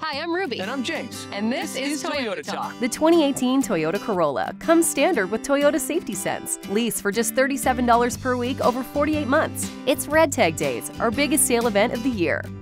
Hi, I'm Ruby. And I'm James. And this is Toyota Talk. The 2018 Toyota Corolla comes standard with Toyota Safety Sense. Lease for just $37 per week over 48 months. It's Red Tag Days, our biggest sale event of the year.